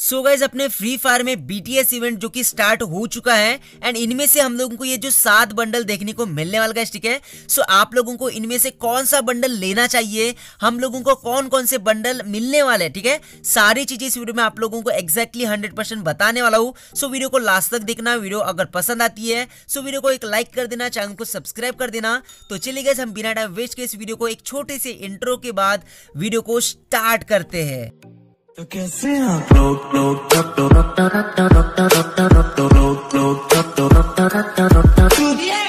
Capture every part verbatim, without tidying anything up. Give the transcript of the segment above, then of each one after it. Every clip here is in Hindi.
सो so गाइज अपने फ्री फायर में बीटीएस इवेंट जो कि स्टार्ट हो चुका है एंड इनमें से हम लोगों को ये जो सात बंडल देखने को मिलने वाला है, ठीक है। सो so आप लोगों को इनमें से कौन सा बंडल लेना चाहिए, हम लोगों को कौन कौन से बंडल मिलने वाले हैं, ठीक है। सारी चीजें इस वीडियो में आप लोगों को एक्जैक्टली हंड्रेड परसेंट बताने वाला हूँ। सो so वीडियो को लास्ट तक देखना। वीडियो अगर पसंद आती है सो so वीडियो को एक लाइक कर देना, चैनल को सब्सक्राइब कर देना। तो चलिए गाइज हम बिना टाइम वेस्ट के इस वीडियो को एक छोटे से इंट्रो के बाद वीडियो को स्टार्ट करते हैं। तो कैसे आप लोग लोग टक टक टक टक टक टक टक टक टक टक टक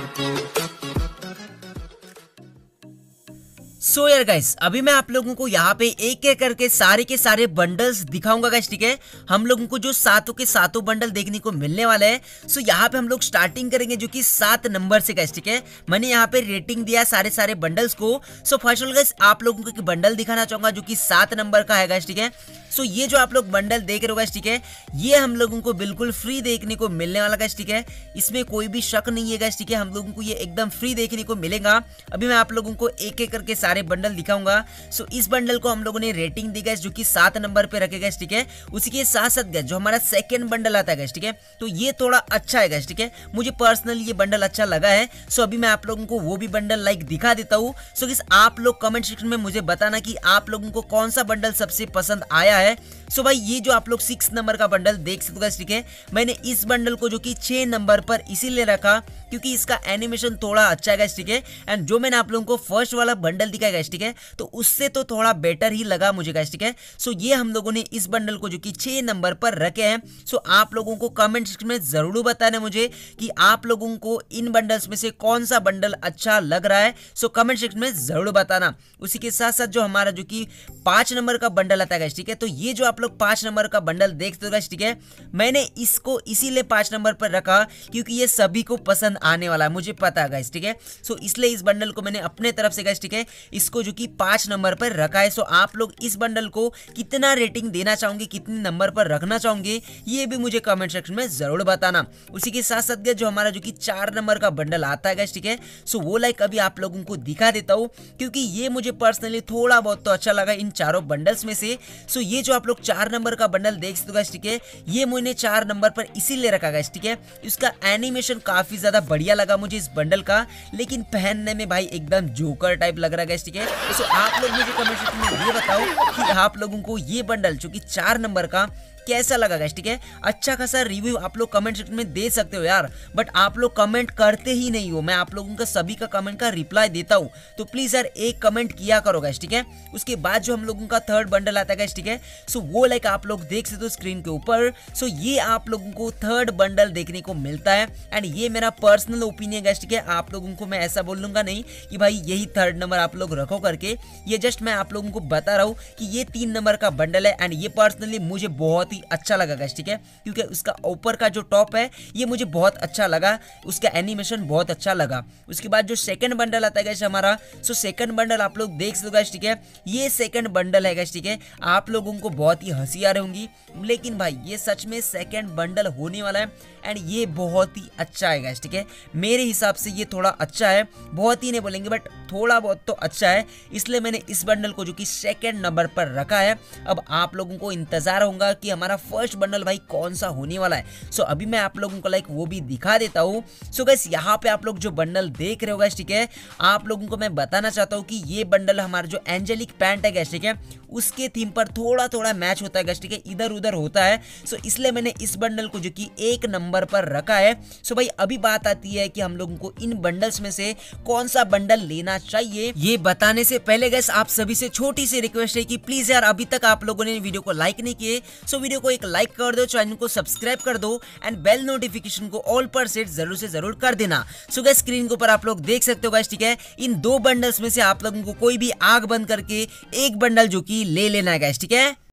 सो so यार गाइस अभी मैं आप लोगों को यहाँ पे एक एक करके सारे के सारे बंडल्स दिखाऊंगा गाइस, ठीक है। हम लोगों को जो सातों के सातों बंडल देखने को मिलने वाले हैं। सो so यहाँ पे हम लोग स्टार्टिंग करेंगे जो कि सात नंबर से गाइस, ठीक है। मैंने यहाँ पे रेटिंग दिया सारे सारे बंडल्स को। So first of all guys आप लोगों को एक बंडल दिखाना चाहूंगा जो कि सात नंबर का है गाइस, ठीक है। सो so, ये जो आप लोग बंडल देख रहे हो गाइस, ठीक है, ये हम लोगों को बिल्कुल फ्री देखने को मिलने वाला गाइस, ठीक है। इसमें कोई भी शक नहीं है गाइस, ठीक है। हम लोगों को ये एकदम फ्री देखने को मिलेगा। अभी मैं आप लोगों को एक एक करके सारे बंडल दिखाऊंगा। सो so, इस बंडल को हम लोगों ने रेटिंग दी गाइस जो कि सात नंबर पे रखे गाइस, ठीक है। उसी के साथ साथ गाइस जो हमारा सेकंड बंडल आता है गाइस, ठीक है, तो ये थोड़ा अच्छा है गाइस, ठीक है। मुझे पर्सनली ये बंडल अच्छा लगा है। सो so, अभी मैं आप लोगों को वो भी बंडल लाइक दिखा देता हूँ। सो so, आप लोग कमेंट सेक्शन में मुझे बताना कि आप लोगों को कौन सा बंडल सबसे पसंद आया है। सो so, भाई ये जो आप लोग सिक्स नंबर का बंडल देख सकते हो, ठीक है। मैंने इस बंडल को जो कि छह नंबर पर इसीलिए रखा क्योंकि इसका एनिमेशन थोड़ा अच्छा है, ठीक है। एंड जो मैंने आप लोगों को फर्स्ट वाला बंडल दिखाया, ठीक है, तो उससे तो थोड़ा बेटर ही लगा मुझे, ठीक है। सो ये हम लोगों ने इस बंडल को जो कि छह नंबर पर रखे हैं। सो आप लोगों को कमेंट सेक्शन में जरूर बताना मुझे कि आप लोगों को इन बंडल्स में से कौन सा बंडल अच्छा लग रहा है। सो कमेंट सेक्शन में जरूर बताना। उसी के साथ साथ जो हमारा जो कि पांच नंबर का बंडल आता है, ठीक है, तो ये जो आप लोग पांच नंबर का बंडल देखते हो, ठीक है, मैंने इसको इसीलिए पांच नंबर पर रखा क्योंकि ये सभी को पसंद आने वाला है, मुझे पता है गाइस, ठीक है। सो इसलिए इस बंडल को मैंने अपने तरफ से गाइस, ठीक है, इसको जो कि पांच नंबर पर रखा है। सो आप लोग इस बंडल को कितना रेटिंग देना चाहोगे, कितने नंबर पर रखना चाहोगे, ये भी मुझे कमेंट सेक्शन में जरूर बताना। उसी के साथ साथ जो हमारा जो कि चार नंबर का बंडल आता है गाइस, ठीक है, सो वो लाइक अभी आप लोगों को दिखा देता हूँ क्योंकि ये मुझे पर्सनली थोड़ा बहुत तो अच्छा लगा इन चारों बंडल्स में से। सो ये जो आप लोग चार नंबर का बंडल देख सकते हो गाइस, ठीक है, ये मैंने चार नंबर पर इसीलिए रखा गाइस, ठीक है। इसका एनिमेशन काफी ज्यादा बढ़िया लगा मुझे इस बंडल का, लेकिन पहनने में भाई एकदम जोकर टाइप लग रहा है गाइस, ठीक है। सो आप लोग मुझे कमेंट सेक्शन में ये बताओ कि आप लोगों को ये बंडल जो कि चार नंबर का कैसा लगा गाइस, ठीक है। अच्छा खासा रिव्यू आप लोग कमेंट सेक्शन में दे सकते हो यार, बट आप लोग कमेंट करते ही नहीं हो। मैं आप लोगों का सभी का कमेंट का रिप्लाई देता हूँ, तो प्लीज यार एक कमेंट किया करो गाइस, ठीक है। उसके बाद जो हम लोगों का थर्ड बंडल आता है गाइस, ठीक है, सो वो लाइक आप लोग देख सकते हो स्क्रीन के ऊपर। सो ये आप लोगों को थर्ड बंडल देखने को मिलता है एंड ये मेरा पर्सनल ओपिनियन गाइस, ठीक है। आप लोगों को मैं ऐसा बोलूंगा नहीं कि भाई यही थर्ड नंबर आप लोग रखो करके, ये जस्ट मैं आप लोगों को बता रहा हूँ कि ये तीन नंबर का बंडल है एंड ये पर्सनली मुझे बहुत अच्छा लगा गाइस, ठीक है, क्योंकि उसका ऊपर का जो टॉप है ये मुझे बहुत अच्छा लगा, उसका एनिमेशन बहुत अच्छा लगा। उसके बाद जो सेकंड बंडल आता है गाइस हमारा, सो सेकंड बंडल आप लोग देख सकते हो गाइस, ठीक है, ये सेकंड बंडल है गाइस, ठीक है। आप लोगों को बहुत ही हंसी आ रही होंगी, लेकिन भाई ये सच में सेकंड बंडल होने वाला है एंड ये बहुत ही अच्छा है गाइस, ठीक है। मेरे हिसाब से ये थोड़ा अच्छा है, बहुत ही नहीं बोलेंगे बट थोड़ा बहुत तो अच्छा है, इसलिए मैंने इस बंडल को जो कि सेकंड नंबर पर रखा है। अब आप लोगों को इंतजार होगा कि हमारा फर्स्ट बंडल भाई कौन सा होने वाला है। सो अभी मैं आप लोगों को लाइक वो भी दिखा देता हूँ। सो गाइस यहाँ पे आप लोग जो बंडल देख रहे हो गाइस, ठीक है, आप लोगों को मैं बताना चाहता हूँ कि ये बंडल हमारा जो एंजेलिक पैंट है गाइस, ठीक है, उसके थीम पर थोड़ा थोड़ा मैच होता है गाइस, ठीक है, इधर उधर होता है। सो इसलिए मैंने इस बंडल को जो कि एक नंबर पर रखा है। सो भाई अभी बात आती है कि हम लोगों को इन बंडल्स में से कौन सा बंडल लेना चाहिए। ये बताने से पहले गाइस आप सभी से छोटी सी रिक्वेस्ट है कि प्लीज यार अभी तक आप लोगों ने वीडियो को लाइक नहीं किए, सो वीडियो को एक लाइक कर दो, चैनल को सब्सक्राइब कर दो एंड बेल नोटिफिकेशन को ऑल पर सेट जरूर से जरूर कर देना। सो गाइस स्क्रीन के ऊपर आप लोग देख सकते हो गाइस, ठीक है, इन दो बंडल्स में से आप लोगों को कोई भी आंख बंद करके एक बंडल जो कि ले लेना है गाइस, ठीक है।